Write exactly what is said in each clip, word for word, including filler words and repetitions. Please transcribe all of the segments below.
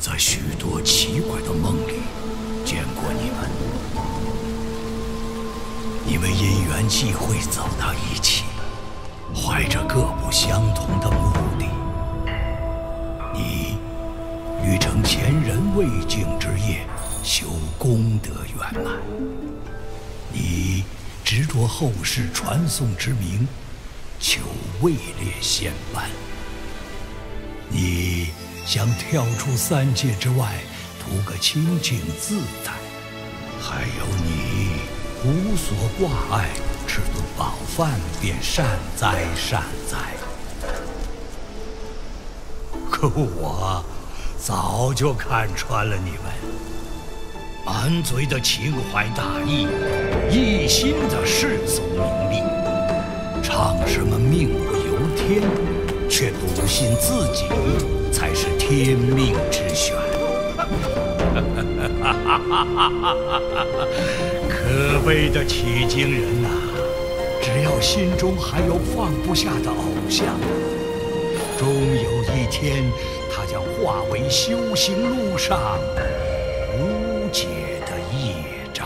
在许多奇怪的梦里见过你们，你们因缘际会走到一起，怀着各不相同的目的。你欲成前人未竟之业，修功德圆满；你执着后世传颂之名，求位列仙班。你想跳出三界之外，图个清净自在；还有你无所挂碍，吃顿饱饭便善哉善哉。可我早就看穿了你们，满嘴的情怀大义，一心的世俗名利，唱什么命不由天，却不信自己才是天命之选。可悲的取经人呐、啊！只要心中还有放不下的偶像，终有一天，他将化为修行路上无解的业障。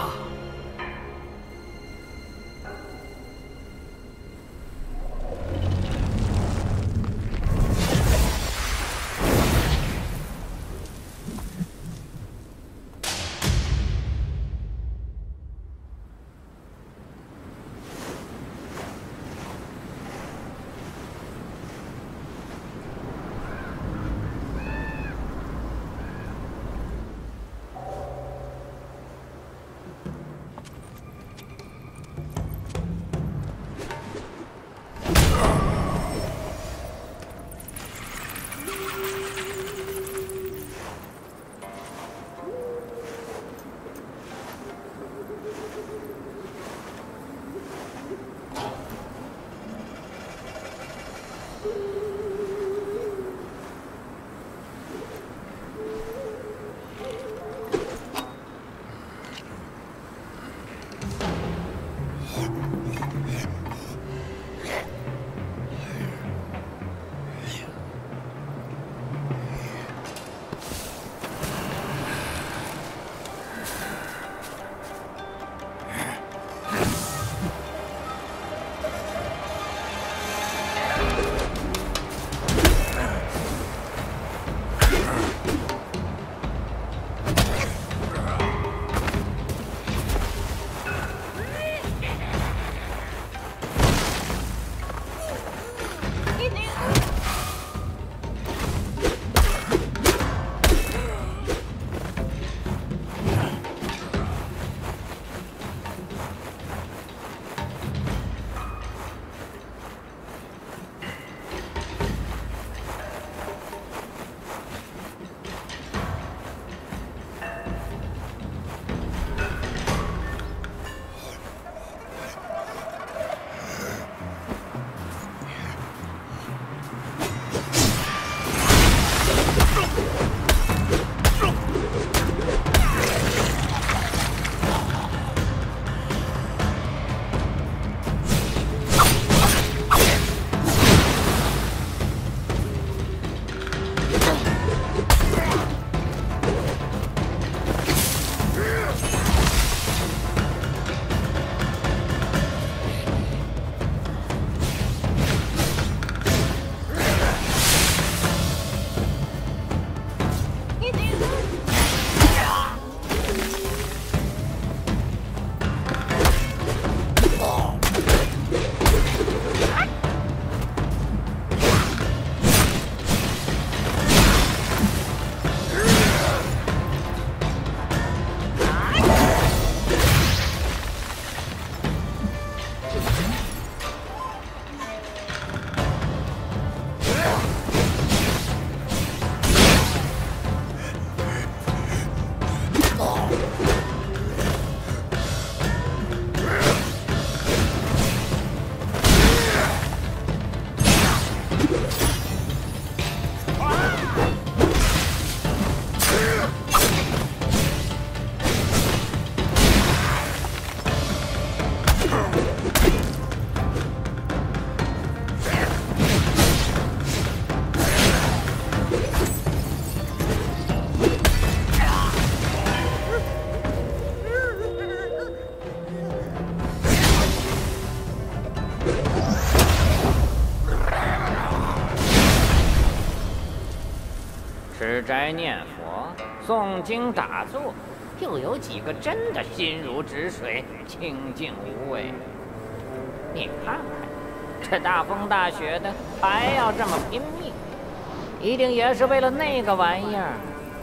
斋念佛、诵经打坐，又有几个真的心如止水、清净无畏？你看看，这大风大雪的，还要这么拼命，一定也是为了那个玩意儿。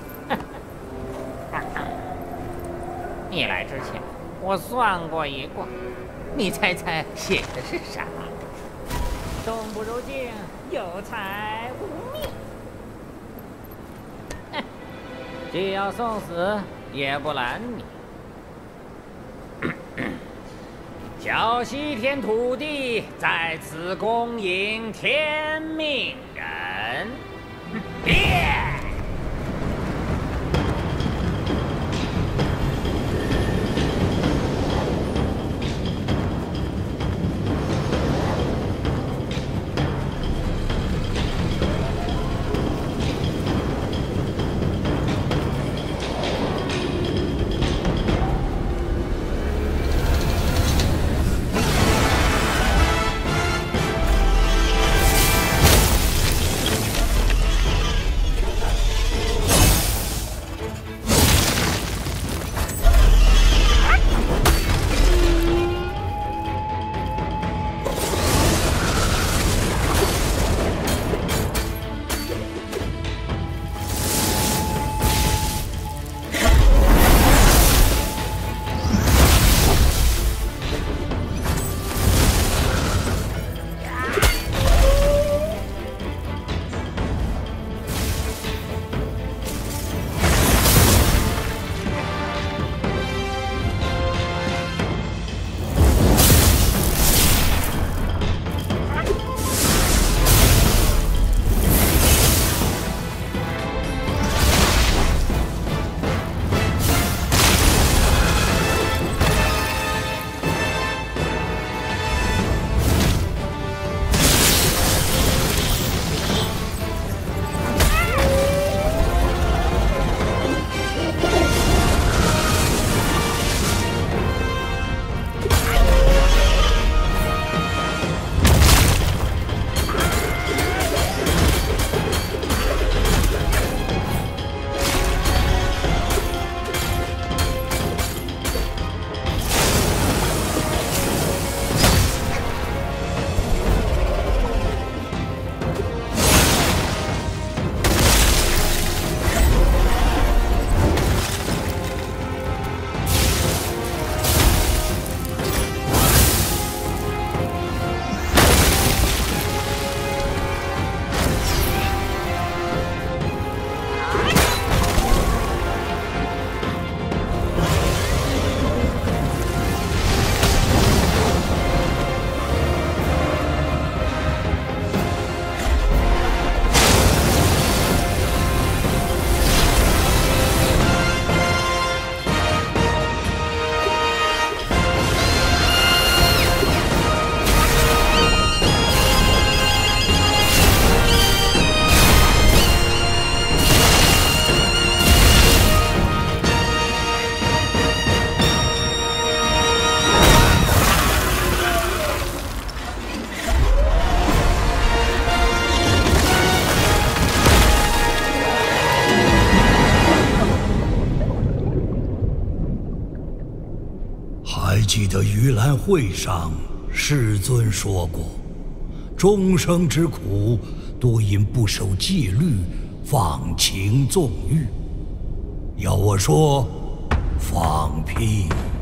你来之前，我算过一卦，你猜猜写的是啥？动不如静，有财无命。既要送死，也不拦你。小西天土地在此恭迎天命人。变！ 记得盂兰会上，世尊说过，众生之苦，多因不守戒律，放情纵欲。要我说，放屁！